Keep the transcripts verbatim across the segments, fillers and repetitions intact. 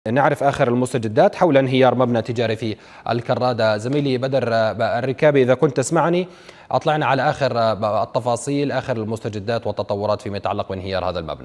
نعرف آخر المستجدات حول انهيار مبنى تجاري في الكرادة. زميلي بدر الركابي، إذا كنت تسمعني، أطلعنا على آخر التفاصيل، آخر المستجدات والتطورات فيما يتعلق بانهيار هذا المبنى.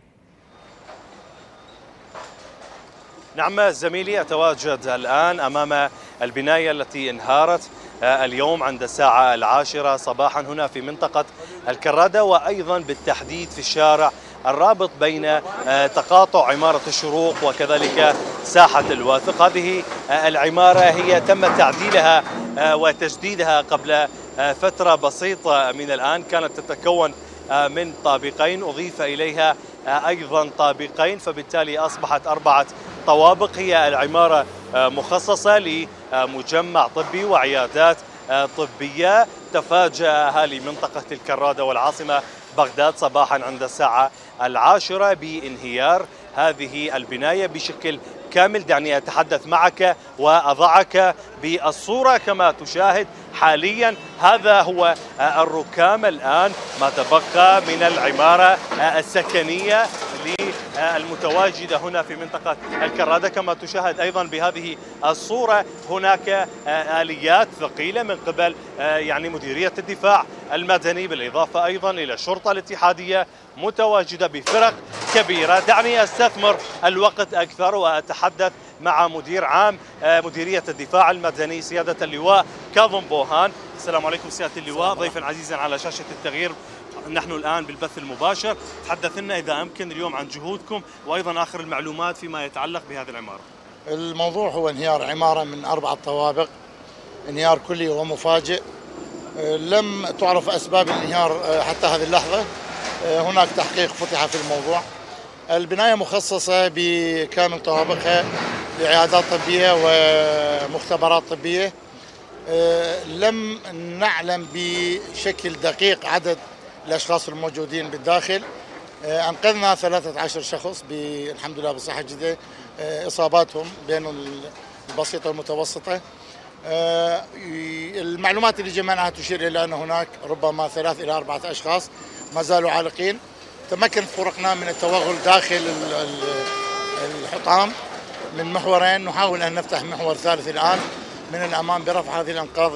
نعم زميلي، أتواجد الآن أمام البناية التي انهارت اليوم عند الساعة العاشرة صباحا هنا في منطقة الكرادة، وأيضا بالتحديد في الشارع الرابط بين تقاطع عمارة الشروق وكذلك ساحة الواثق. هذه العمارة هي تم تعديلها وتجديدها قبل فترة بسيطة من الآن، كانت تتكون من طابقين أضيف إليها أيضا طابقين، فبالتالي أصبحت أربعة طوابق. هي العمارة مخصصة لمجمع طبي وعيادات طبية. تفاجأ أهالي منطقة الكرادة والعاصمة بغداد صباحا عند الساعة العاشرة بانهيار هذه البناية بشكل كامل. دعني أتحدث معك وأضعك بالصورة كما تشاهد حاليا. هذا هو الركام الآن، ما تبقى من العمارة السكنية المتواجدة هنا في منطقة الكرادة. كما تشاهد أيضا بهذه الصورة هناك آليات ثقيلة من قبل يعني مديرية الدفاع المدني، بالإضافة أيضا إلى الشرطة الاتحادية متواجدة بفرق كبيرة. دعني أستثمر الوقت أكثر وأتحدث مع مدير عام مديرية الدفاع المدني سيادة اللواء كاظم بوهان. السلام عليكم سيادة اللواء، ضيفا عزيزا على شاشة التغيير. نحن الآن بالبث المباشر، تحدث لنا إذا أمكن اليوم عن جهودكم وأيضا آخر المعلومات فيما يتعلق بهذه العمارة. الموضوع هو انهيار عمارة من أربعة طوابق، انهيار كلي ومفاجئ. لم تعرف أسباب الانهيار حتى هذه اللحظة. هناك تحقيق فتح في الموضوع. البناية مخصصة بكامل طوابقها لعيادات طبية ومختبرات طبية. لم نعلم بشكل دقيق عدد الأشخاص الموجودين بالداخل. أنقذنا ثلاثة عشر شخص الحمد لله بصحة جيدة، إصاباتهم بين البسيطة والمتوسطة. المعلومات اللي جمعناها تشير إلى أن هناك ربما ثلاث إلى أربعة أشخاص ما زالوا عالقين. تمكن فرقنا من التوغل داخل الحطام من محورين. نحاول أن نفتح محور ثالث الآن من الأمام برفع هذه الأنقاض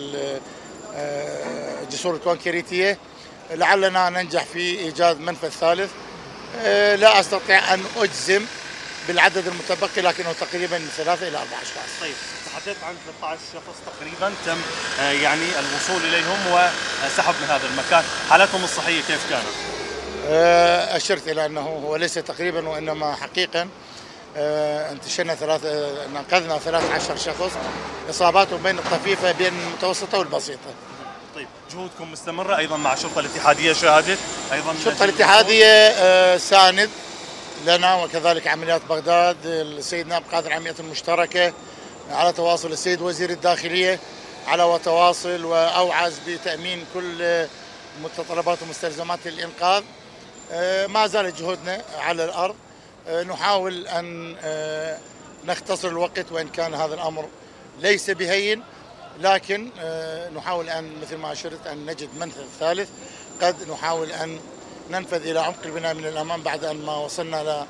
والجسور الكونكريتية. لعلنا ننجح في إيجاد منفذ ثالث. لا أستطيع أن أجزم بالعدد المتبقي، لكنه تقريبا من ثلاثة إلى أربعة أشخاص. طيب، تحدثت عن ثلاثة عشر شخص تقريبا تم يعني الوصول إليهم وسحب من هذا المكان. حالتهم الصحية كيف كانت؟ أشرت إلى أنه هو ليس تقريبا وإنما حقيقا. انتشلنا ثلاثة، انقذنا ثلاثة عشر شخص، إصاباتهم بين الطفيفة بين المتوسطة والبسيطة. طيب، جهودكم مستمرة أيضا مع الشرطة الاتحادية، شاهدت أيضا الشرطة الاتحادية ساند لنا، وكذلك عمليات بغداد. السيد نائب قائد العمليات المشتركة على تواصل، السيد وزير الداخلية على تواصل، وأوعز بتأمين كل متطلبات ومستلزمات الإنقاذ. ما زالت جهودنا على الأرض. نحاول أن نختصر الوقت، وإن كان هذا الأمر ليس بهين، لكن نحاول أن مثل ما أشرت أن نجد منفذ ثالث. قد نحاول أن ننفذ إلى عمق البناء من الأمام بعد أن ما وصلنا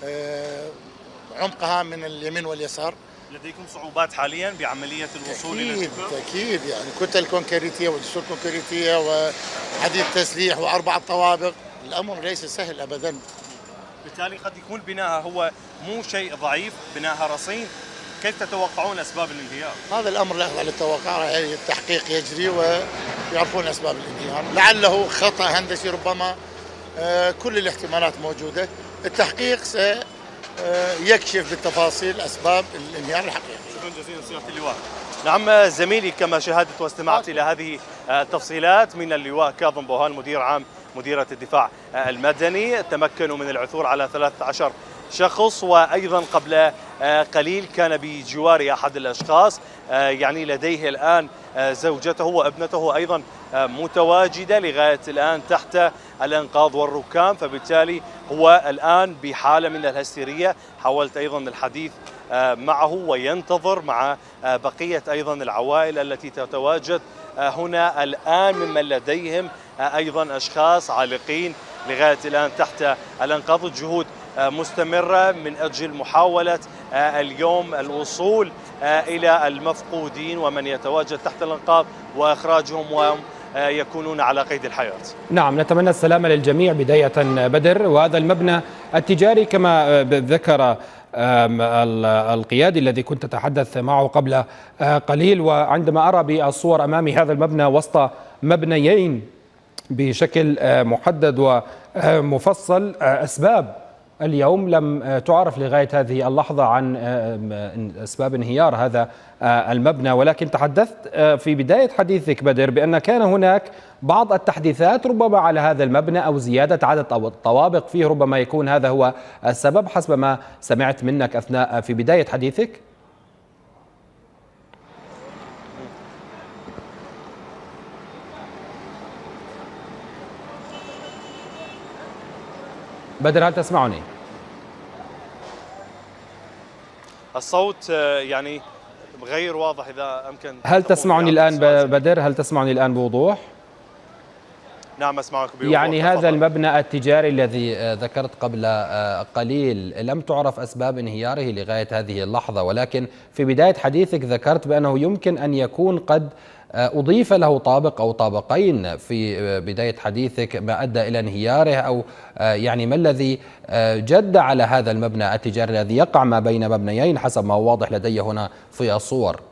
لعمقها من اليمين واليسار. لديكم صعوبات حاليا بعملية الوصول إلى الشبكة؟ أكيد، يعني كتل كونكريتية وجسور كونكريتية وحديد تسليح وأربع طوابق، الأمر ليس سهل أبدا. بالتالي قد يكون بناءها هو مو شيء ضعيف، بناءها رصين. كيف تتوقعون أسباب الانهيار؟ هذا الأمر لا يخضع للتوقع، التحقيق يجري ويعرفون أسباب الانهيار. لعله خطأ هندسي ربما، كل الاحتمالات موجودة. التحقيق سيكشف بالتفاصيل أسباب الانهيار الحقيقي. شكرا جزيلا سيادة اللواء. نعم زميلي، كما شاهدت واستمعت إلى هذه التفصيلات من اللواء كاظم بوهان مدير عام مديرية الدفاع المدني. تمكنوا من العثور على ثلاثة عشر شخص، وأيضا قبل قليل كان بجوار أحد الأشخاص يعني لديه الآن زوجته وابنته أيضا متواجدة لغاية الآن تحت الأنقاض والركام، فبالتالي هو الآن بحالة من الهستيرية. حاولت أيضا الحديث معه وينتظر مع بقية أيضا العوائل التي تتواجد هنا الآن، ممن لديهم أيضا أشخاص عالقين لغاية الآن تحت الأنقاض. الجهود مستمرة من أجل محاولة اليوم الوصول إلى المفقودين ومن يتواجد تحت الأنقاض وإخراجهم وهم يكونون على قيد الحياة. نعم، نتمنى السلامة للجميع. بداية بدر، وهذا المبنى التجاري كما ذكر القيادي الذي كنت أتحدث معه قبل قليل، وعندما أرى بالصور أمامي هذا المبنى وسط مبنيين بشكل محدد ومفصل، أسباب اليوم لم تعرف لغاية هذه اللحظة عن أسباب انهيار هذا المبنى، ولكن تحدثت في بداية حديثك بدر بأن كان هناك بعض التحديثات ربما على هذا المبنى أو زيادة عدد الطوابق فيه، ربما يكون هذا هو السبب حسب ما سمعت منك أثناء في بداية حديثك. بدر، هل تسمعني؟ الصوت يعني غير واضح، إذا أمكن. هل تسمعني الآن بدر؟ هل تسمعني الآن بوضوح؟ نعم أسمعك بوضوح. يعني هذا المبنى التجاري الذي ذكرت قبل قليل لم تعرف أسباب انهياره لغاية هذه اللحظة، ولكن في بداية حديثك ذكرت بأنه يمكن أن يكون قد أضيف له طابق أو طابقين في بداية حديثك، ما أدى إلى انهياره، أو يعني ما الذي جد على هذا المبنى التجاري الذي يقع ما بين مبنيين حسب ما هو واضح لدي هنا في الصور؟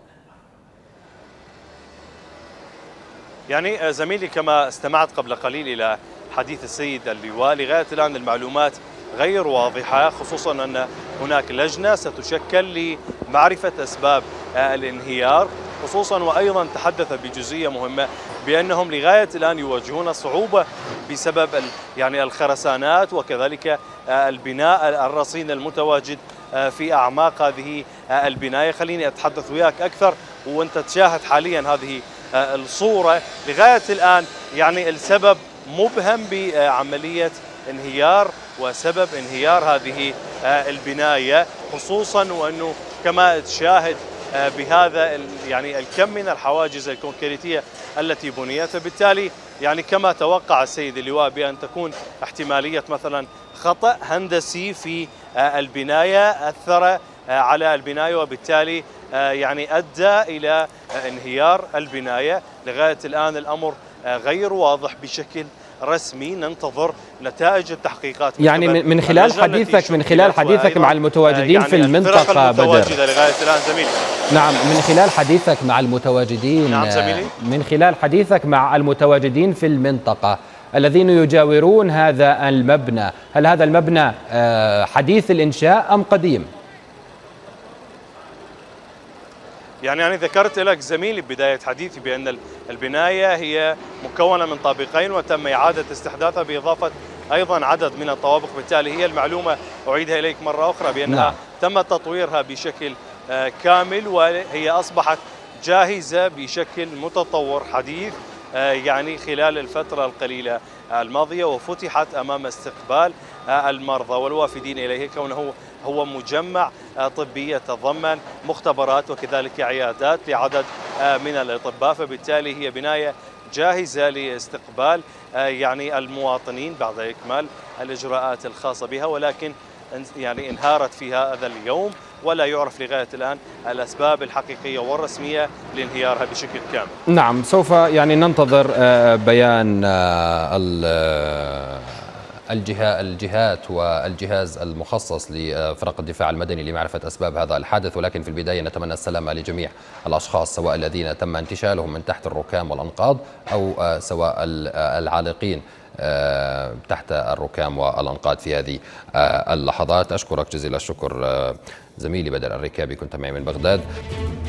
يعني زميلي كما استمعت قبل قليل إلى حديث السيد اللواء، لغاية الآن المعلومات غير واضحة، خصوصا أن هناك لجنة ستشكل لمعرفة أسباب الانهيار، خصوصا وأيضا تحدث بجزئية مهمة بأنهم لغاية الآن يواجهون صعوبة بسبب يعني الخرسانات وكذلك البناء الرصين المتواجد في أعماق هذه البناية. خليني أتحدث وياك أكثر وأنت تشاهد حاليا هذه الصورة. لغاية الآن يعني السبب مبهم بعملية انهيار وسبب انهيار هذه البناية، خصوصا وأنه كما تشاهد بهذا يعني الكم من الحواجز الكونكريتية التي بنيت، بالتالي يعني كما توقع السيد اللواء بأن تكون احتمالية مثلا خطأ هندسي في البناية أثر على البناية، وبالتالي يعني أدى إلى انهيار البناية. لغاية الآن الأمر غير واضح بشكل رسمي، ننتظر نتائج التحقيقات. يعني من خلال حديثك من خلال حديثك مع المتواجدين يعني في المنطقة بدر، لغاية الآن زميلي. نعم، من خلال حديثك مع المتواجدين نعم زميلي. من خلال حديثك مع المتواجدين في المنطقة الذين يجاورون هذا المبنى، هل هذا المبنى حديث الإنشاء أم قديم؟ يعني أنا ذكرت لك زميلي بداية حديثي بأن البناية هي مكونة من طابقين وتم إعادة استحداثها بإضافة أيضا عدد من الطوابق، بالتالي هي المعلومة أعيدها إليك مرة أخرى بأنها نعم. تم تطويرها بشكل كامل وهي أصبحت جاهزة بشكل متطور حديث يعني خلال الفترة القليلة الماضية، وفتحت أمام استقبال المرضى والوافدين إليه، كونه هو مجمع طبي يتضمن مختبرات وكذلك عيادات لعدد من الأطباء، فبالتالي هي بناية جاهزة لاستقبال يعني المواطنين بعد إكمال الإجراءات الخاصة بها، ولكن يعني انهارت في هذا اليوم ولا يعرف لغاية الآن الأسباب الحقيقية والرسمية لانهيارها بشكل كامل. نعم، سوف يعني ننتظر بيان الجهة الجهات والجهاز المخصص لفرق الدفاع المدني لمعرفة أسباب هذا الحادث، ولكن في البداية نتمنى السلامة لجميع الأشخاص سواء الذين تم انتشالهم من تحت الركام والأنقاض أو سواء العالقين تحت الركام والأنقاض في هذه اللحظات. أشكرك جزيل الشكر زميلي بدر الركابي، كنت معي من بغداد.